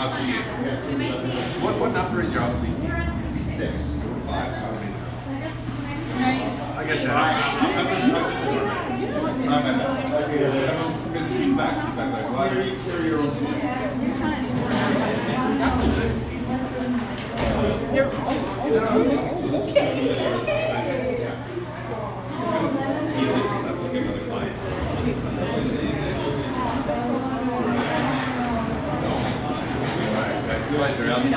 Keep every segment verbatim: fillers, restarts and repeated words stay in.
house seat. So what, what number is your house seat? Six. Five. So I guess that. I'm just I'm at best. Okay, it's sweet back. Like, why are you carry your own seats? That's good. They're all. So this is easily pick up like another client. Alright, guys, realize your house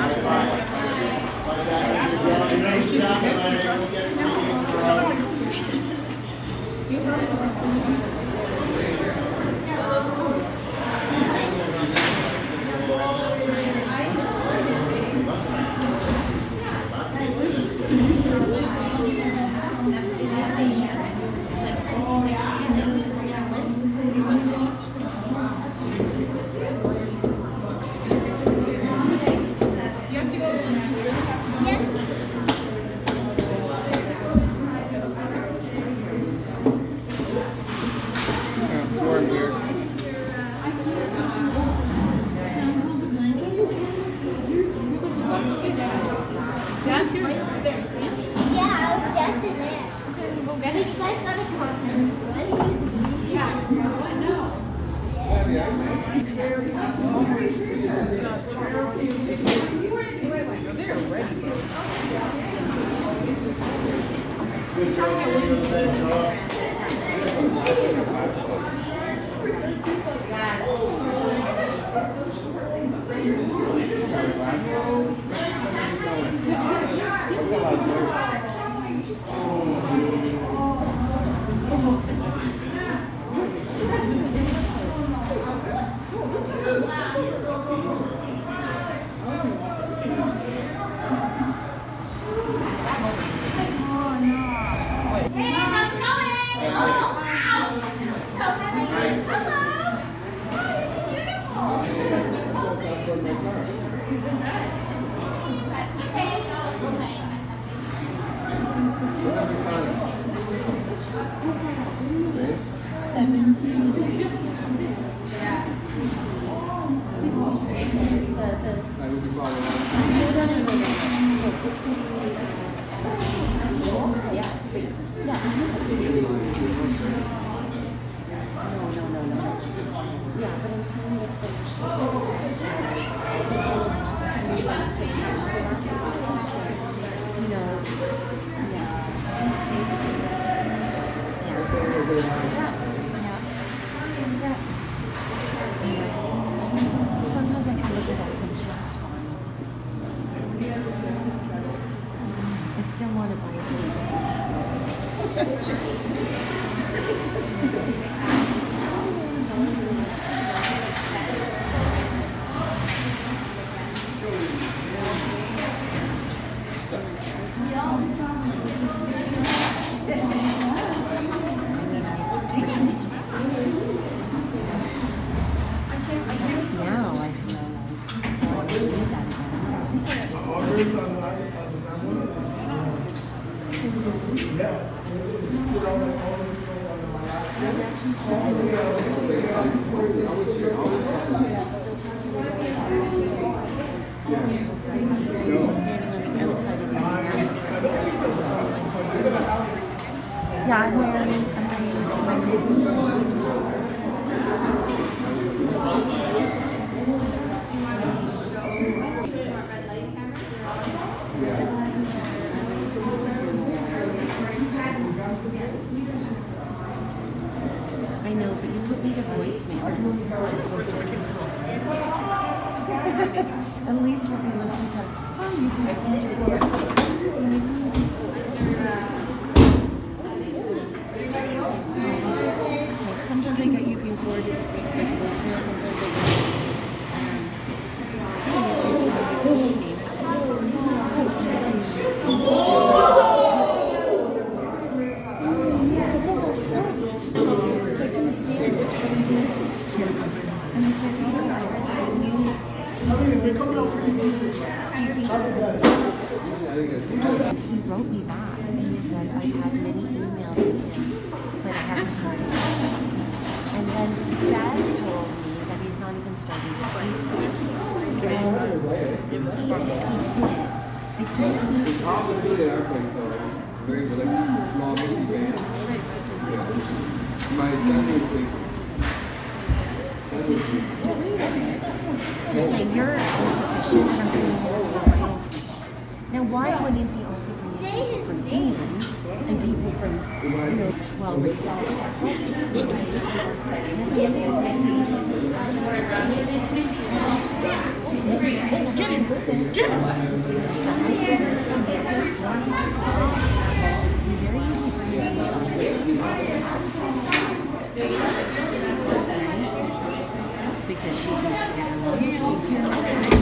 Good job. Sometimes I can look at that and just fine. I still want to buy a house with you. Just, yeah, I'm wearing, I'm wearing my hoodies. I know, but you put me to voicemail. At least let me listen to, oh, you've been to voicemail. When you see these sometimes I get you being forwarded to fake like voicemail, sometimes I get um so so I couldn't stand it, so I messaged him and I said, oh, I read the news. He wrote me back and he said, I've had many emails with him, but I haven't heard anything. And then Dad told me that he's not even starting to eat. Even if he did, I don't know. It's hard to do that our place though. Very good, like small movie band. Yeah. My family plays. To say you're insufficient and I'm being horrible. Now, why wouldn't he also bring people from England and people from, you know, well respected? At the end of the day, get him! Very easy for you to because she needs to get along.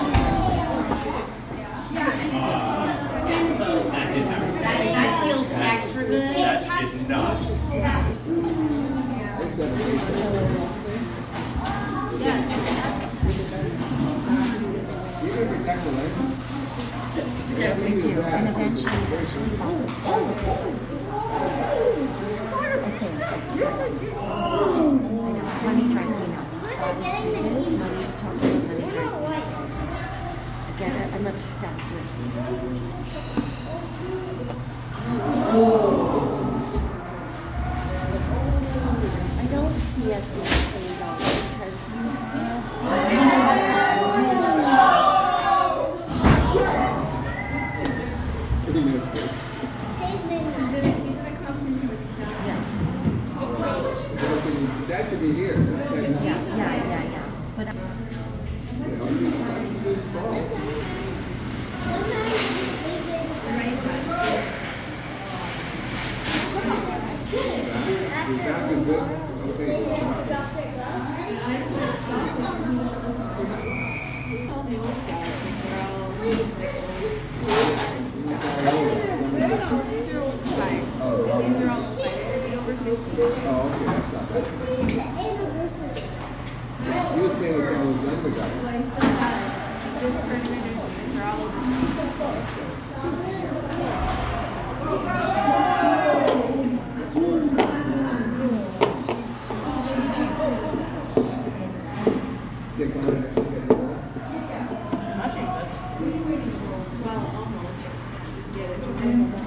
That feels extra good. That is not. Yeah, me too. And eventually, eventually, money drives me nuts. Money, talking about money drives me nuts also. Again, I'm obsessed with it. I don't see us in the same though, because you That could be here. yeah, yeah, yeah. But I That is good. Okay. Oh, okay, that's not bad. You would think it's all younger guys. Well, he still has. This tournament is, they're all over They're going to well, almost. Yeah,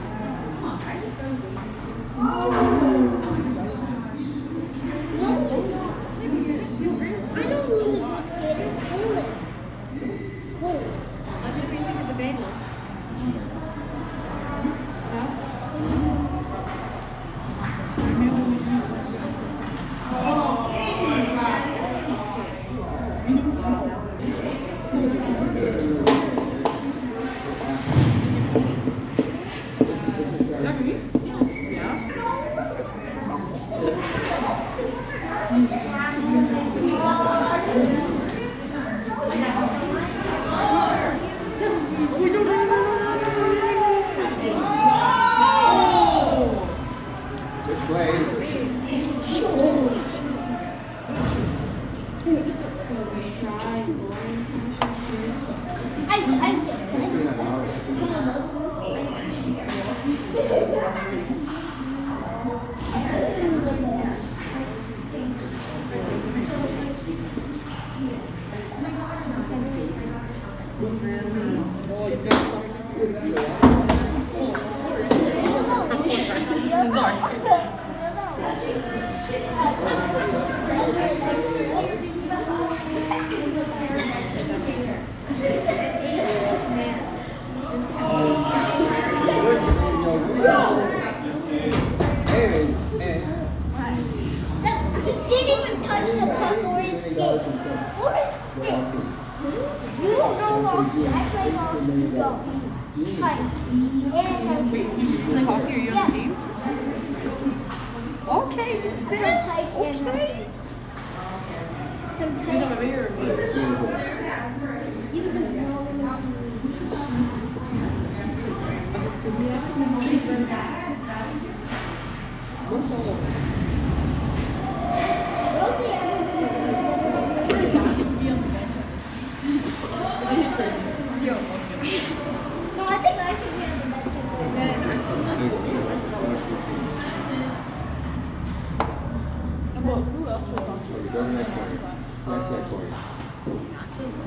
Go to the next point. Next, next point.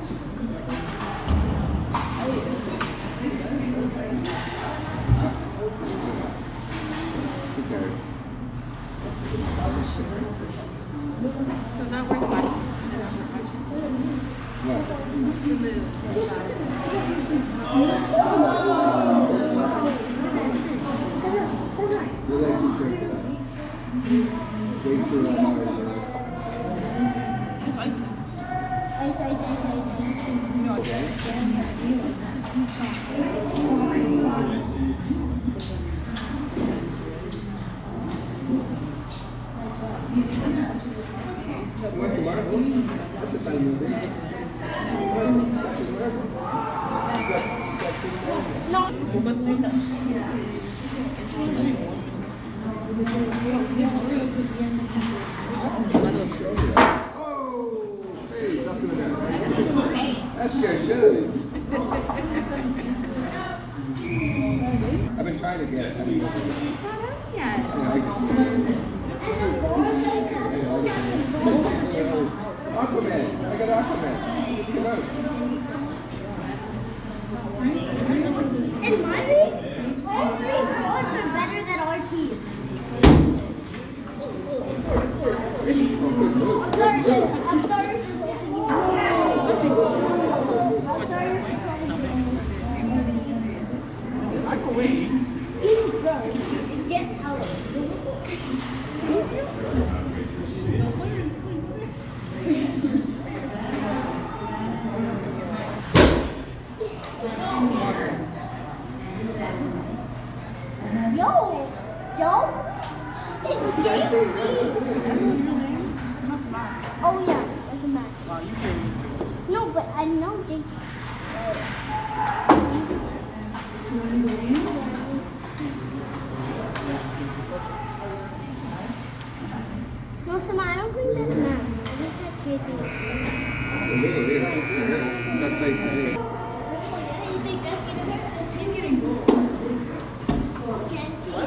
Wait for that Mario. It's icy. Ice, ice, ice, ice. You know, Okay. What's the matter? What's the time movie? No. Oh, hey, stop doing that. That's good, shit. I've been trying to get it. It's not out yet. Aquaman. I got Aquaman. Just come out. In my league, all three cards are better than our team. I'm sorry. I'm sorry for losing you. I'm sorry for I can wait. Bro, get out. Yo, yo, it's J P. Oh yeah, like a match. Wow, you can. No, but I know J P. No, Sama, I don't think that's max. I think that's J P. That's place to be. You think that's gonna hurt? That's him getting gold. Okay.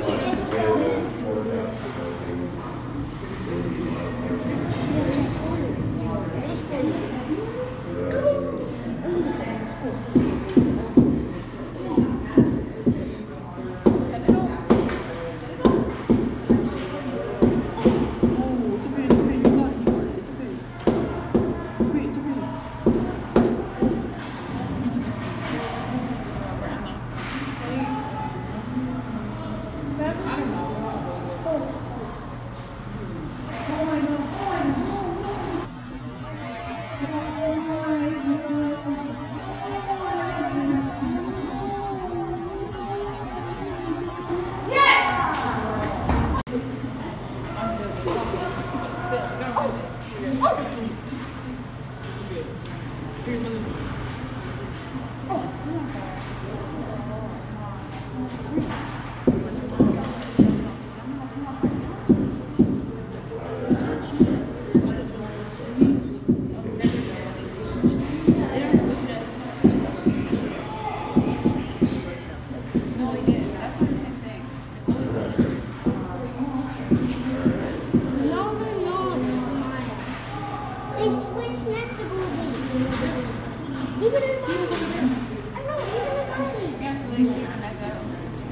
Even in my league. I know, even in my league. Yeah, so they take the meds out.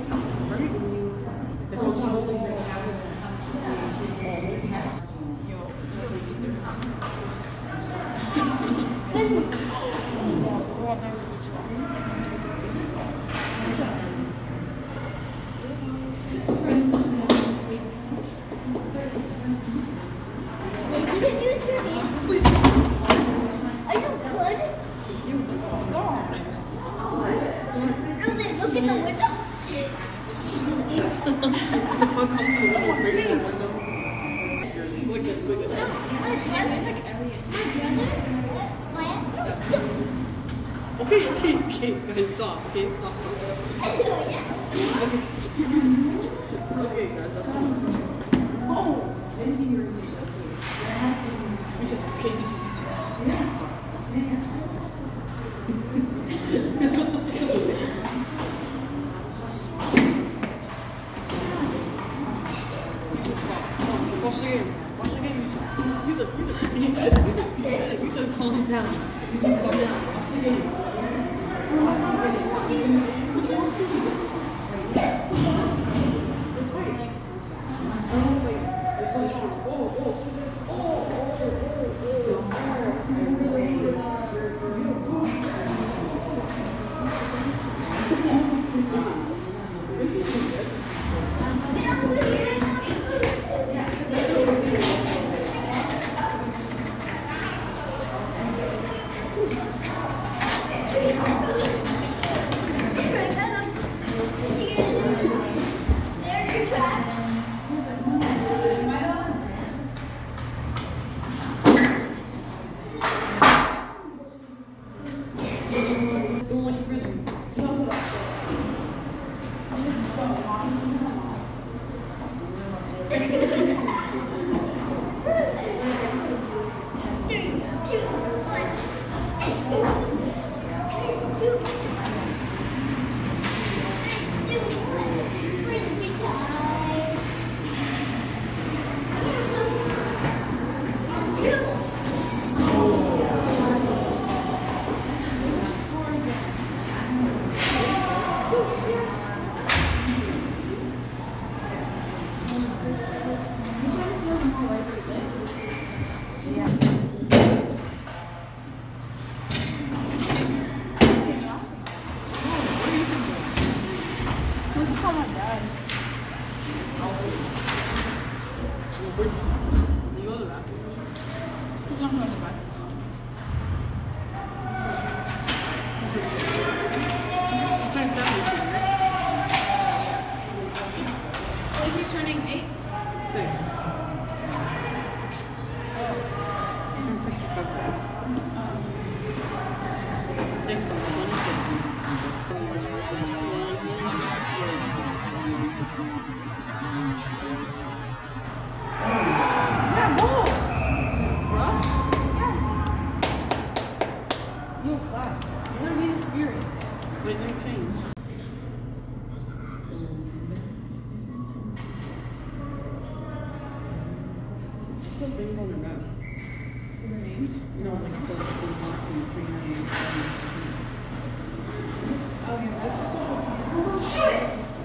Okay, okay, okay, guys, stop. Okay, stop. Okay, guys, that's fine. Oh! We said, okay, easy, easy, easy. Stop, stop, stop. Watch the game. Watch the game, Yusuf. Yusuf, Yusuf. Yusuf, Yusuf, calm down. Yusuf, calm down. Watch the game. I'll see. Well, where'd you sit? You go to the bathroom. Who's not going to the bathroom? He's six. He's turning seven this year, right? Lacey's turning eight. Six. He's turning six in February. Six and twenty-six. Yeah, goal! For us? Yeah. Yo, clap. We're gonna be the spirit. But it didn't change. Some things on their map. Their names? No, it's not the things on the three names. Okay, that's just so Oh, shit!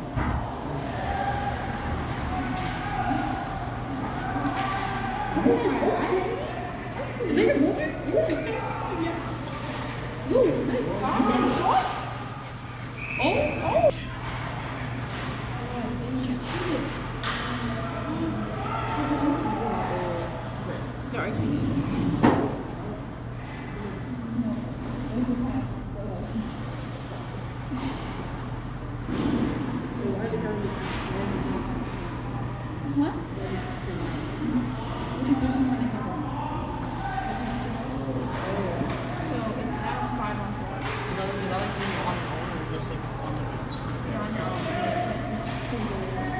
I think it's moving. Yo, nice pass and shot. Oh, oh. No, I see. Huh? Because there's someone in the room. So it's now it's five on four. Is that, is that like being on your own or just like on the bench? You're on your own. It's like single.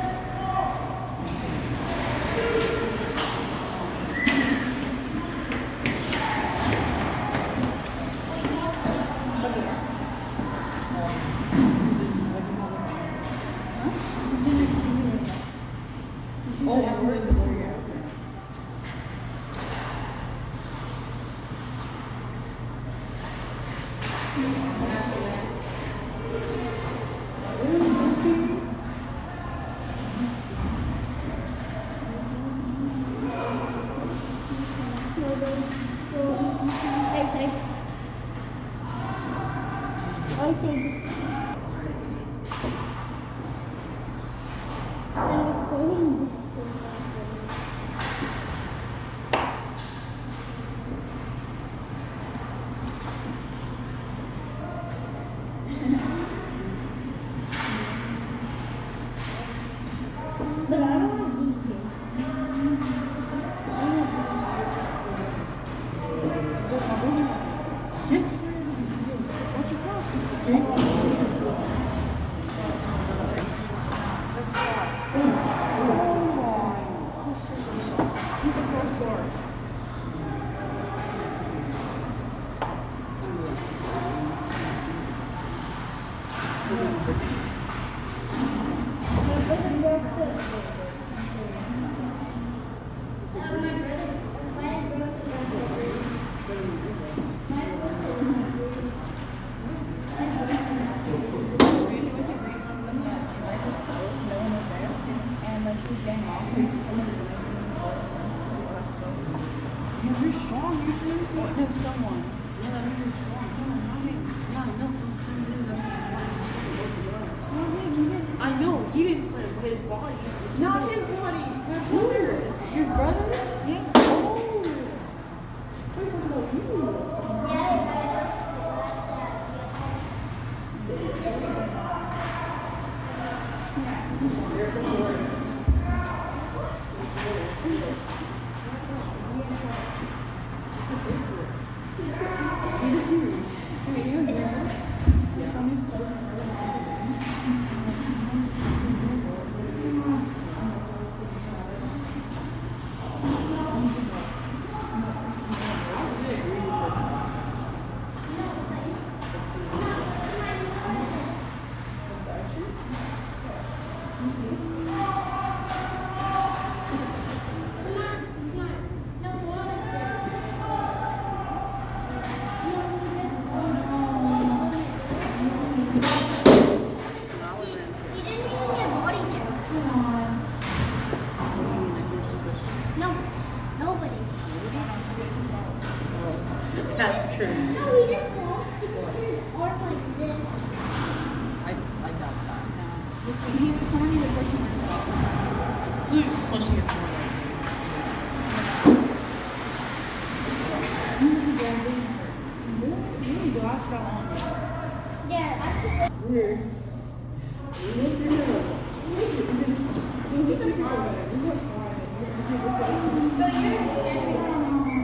Oh, where is it? Where are you at? But I don't want to be Kids, what's your cross? Okay. That's a shot. Oh my. That's such a shot. Keep the cross forward. My brother broke the. Uh, my brother, my brother broke the. We went to Greenland when the light was closed, no one was there. And like he was getting off, and someone was swimming in the boat. Damn, you're strong usually. No, someone. Yeah, that means you're strong. No, not him. Yeah, no, someone slammed in. That means you're so strong. No, him. He didn't. I know, he didn't slam, but his body. It's just Not so- his body. My brother's. Your brothers? Yes. Oh. What about you? That's crazy. No, he didn't fall. He put his arm like this. I, I doubt that. No. He, someone needed to brush him. Flute flushing his water. Really, glass fell on. Yeah, actually. Weird. These are fine. These are fine. Bro, you're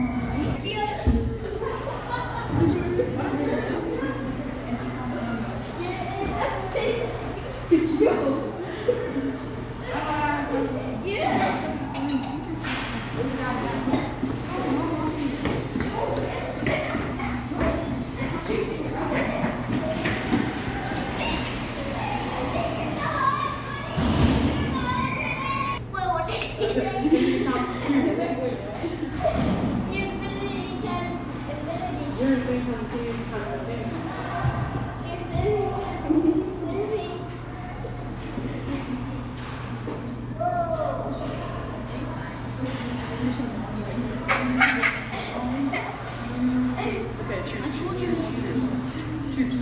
Okay, cheers, cheers, cheers, cheers. Cheers.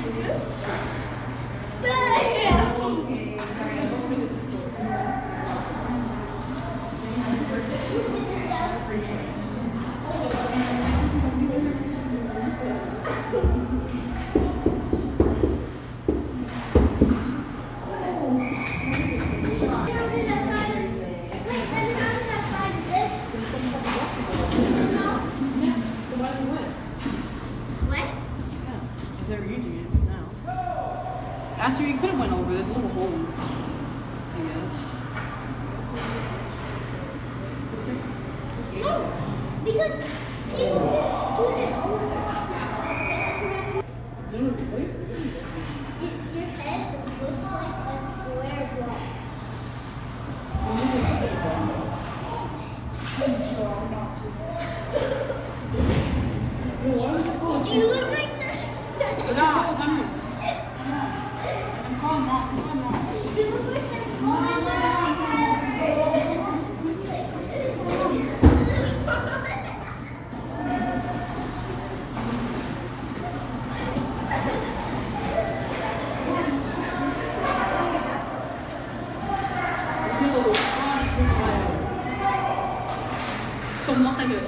If they're using it just now. After you could have went over, there's little holes. I guess. No, because people can put it over. Y- Your head looks like a square block. You look like that. Let's just call cheers. I'm calling mom. I'm calling mom. You look like that. Oh my God. Somalia.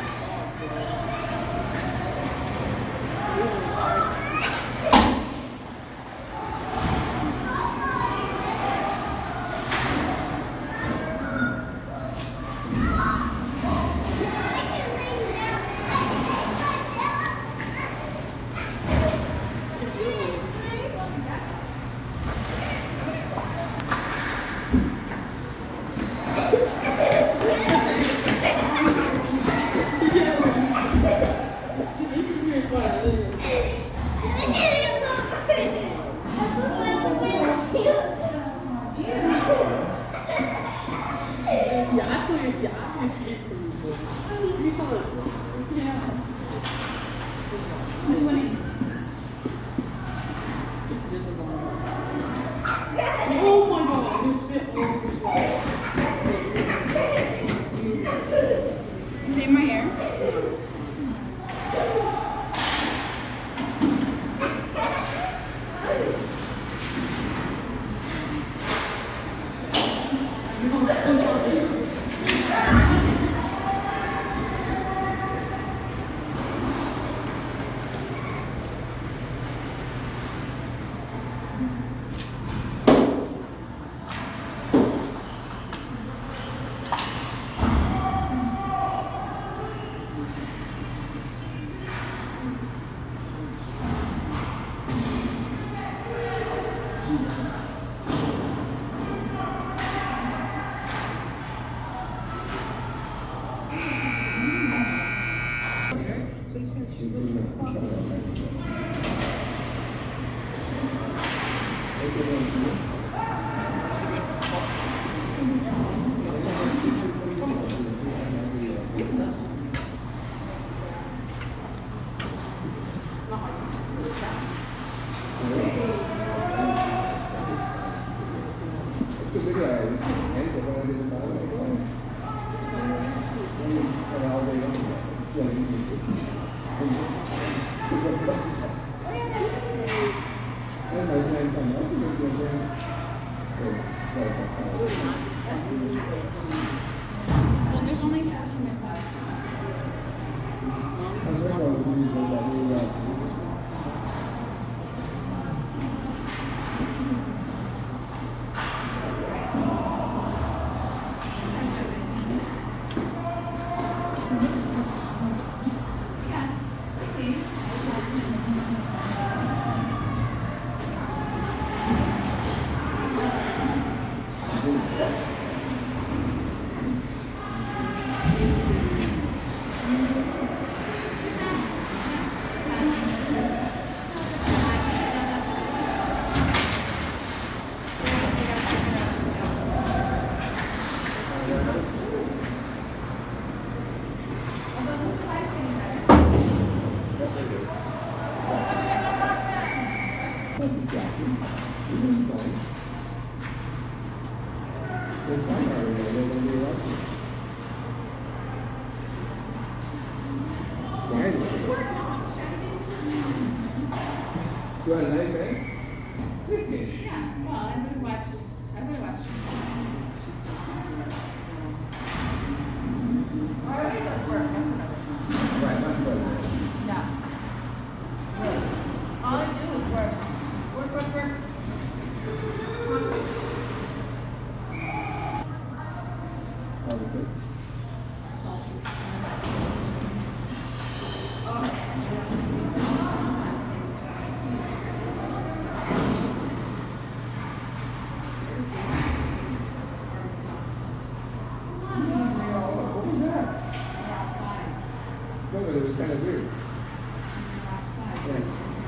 Yeah, actually, yeah, I can escape from you, but you saw it. You can have it. This one is. This is on. Oh my God! You spit all over your slide. Save my hair. fine. They're fine already. They're going to be watching. Fine. You want a night bag? Listen. Yeah, well, everybody watched, everybody watched. Alright, that's work. That's what I was saying. Right, much better. Yeah. Work. All I do is work. Work, work, work. How was it? What was that? No, but it was kind of weird. Yeah.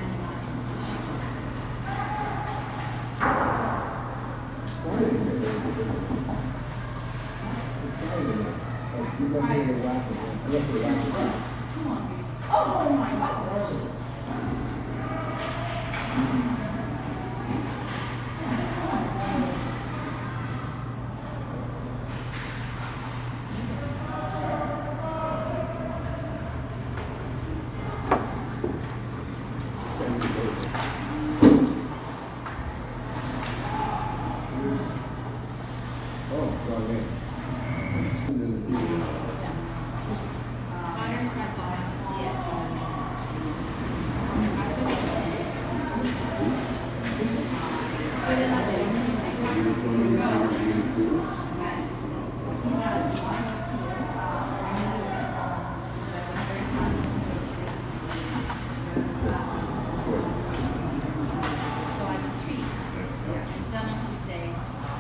Why did you get that? It's fine in there. Like, you left me in the lap again. I left the lap again. Come on, baby. Oh my God. Oh, wrong name. Connor's friends all went to see it. But they love So as a treat, it's done on Tuesday.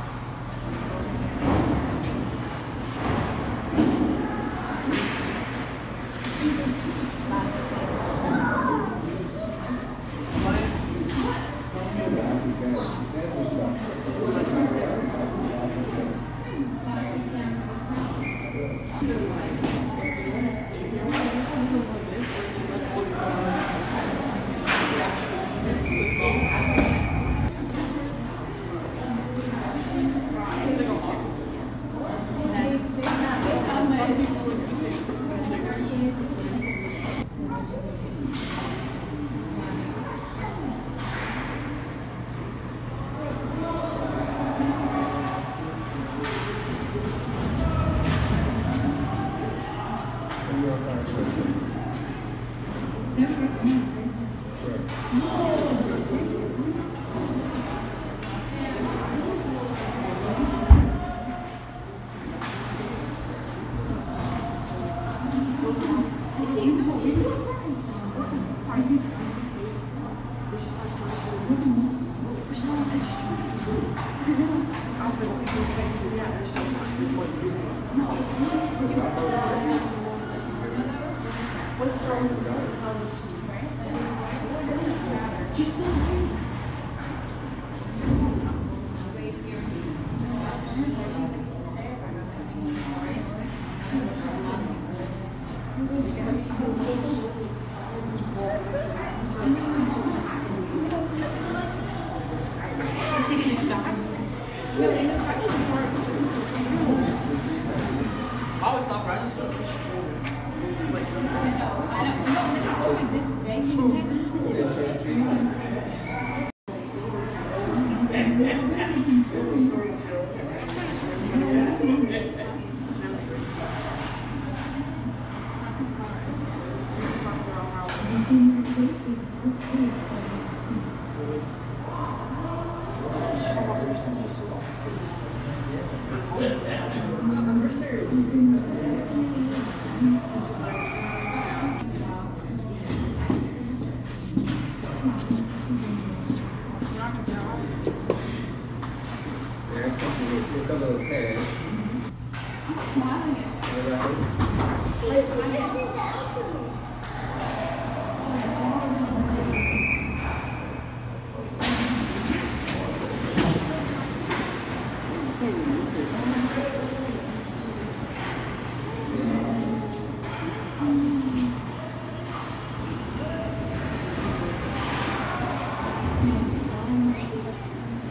I always thought register. Mm-hmm.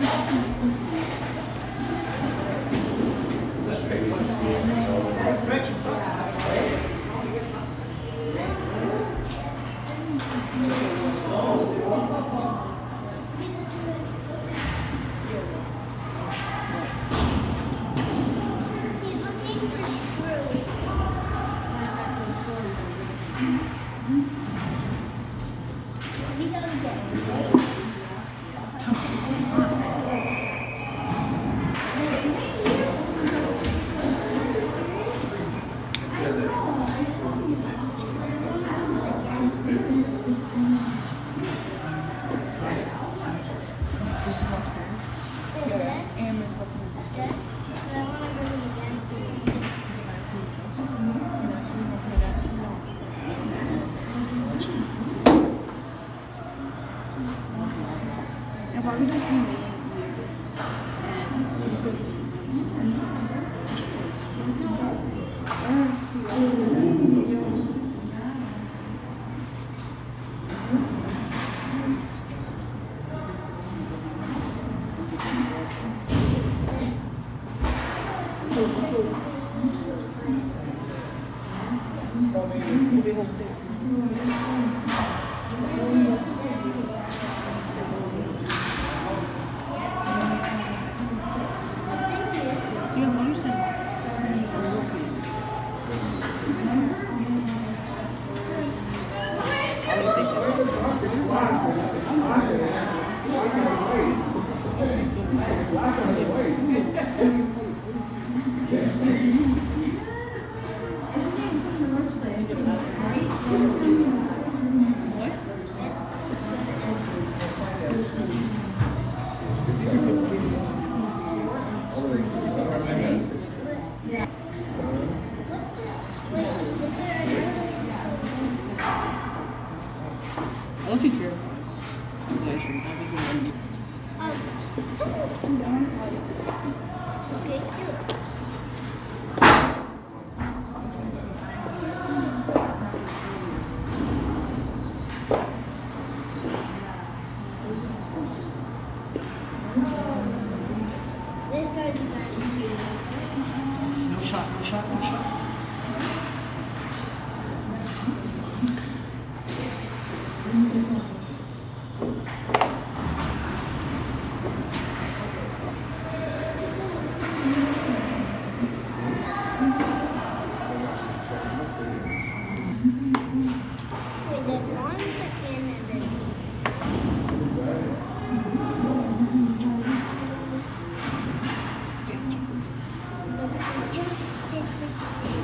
Just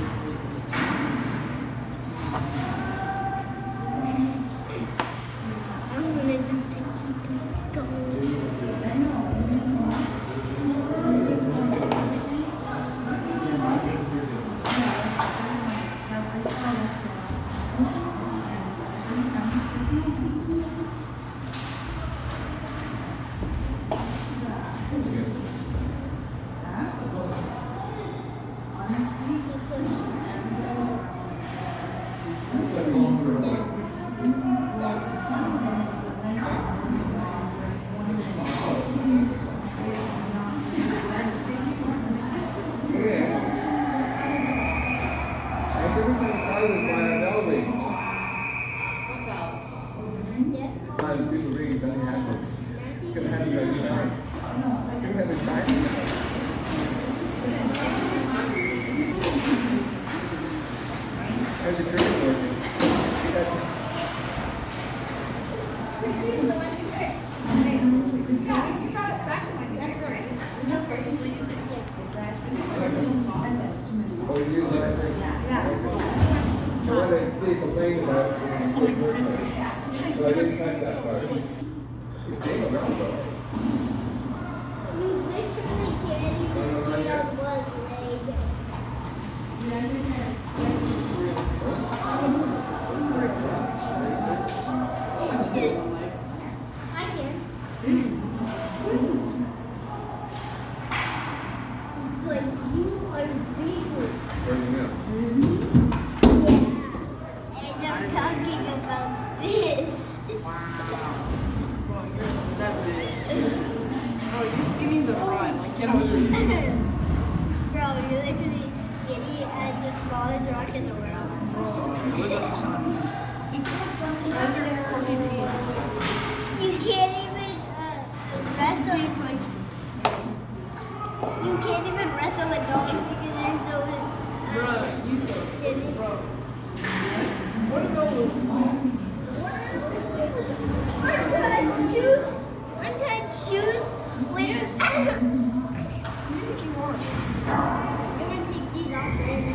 skinny as a fry. Like, get over it. Bro, you're literally skinny and the smallest rock in the world. Those are fourteen teeth. You can't even uh, wrestle. You can't even wrestle with dogs because you're so Bro, uh, you so skinny. Bro. What are those? Untied shoes. Untied shoes with. Yes. You think you are? You're gonna take these off, right?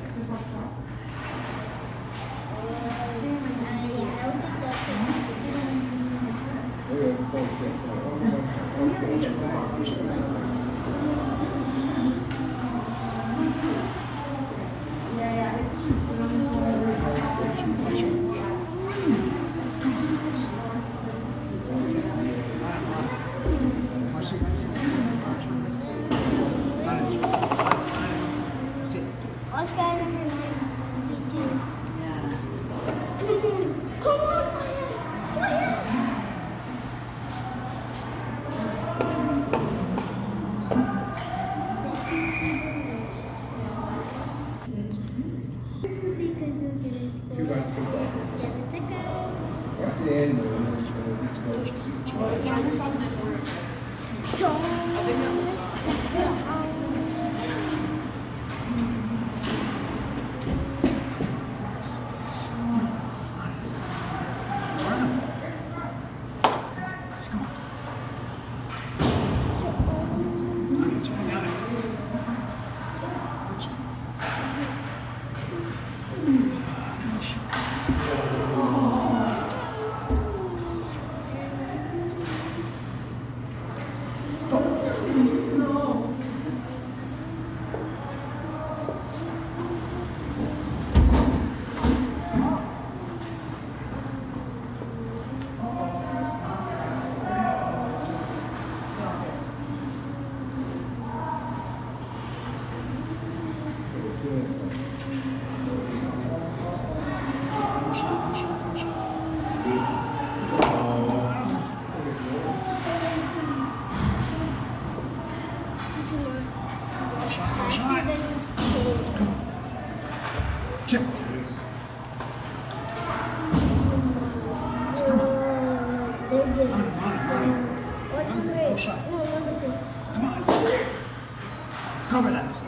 Cover that. That's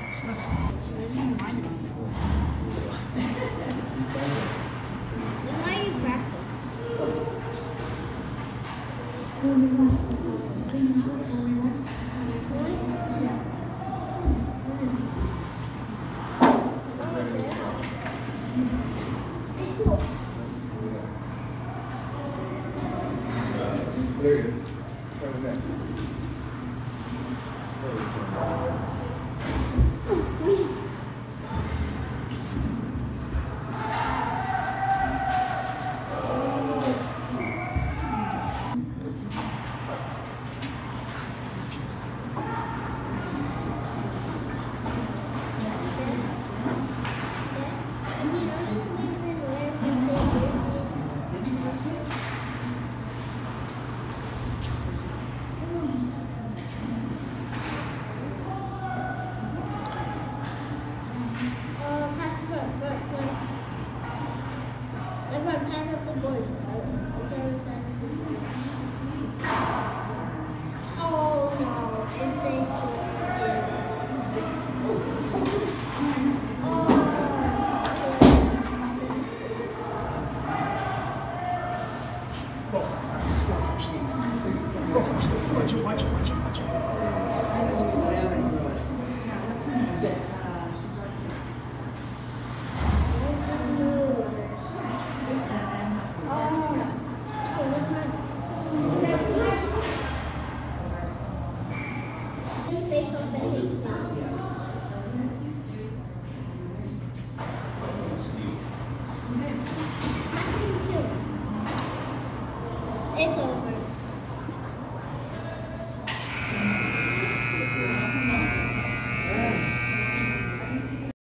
Why are you cracking? There you go. Cover that. Go first. Go first. Watch it, watch it, watch it.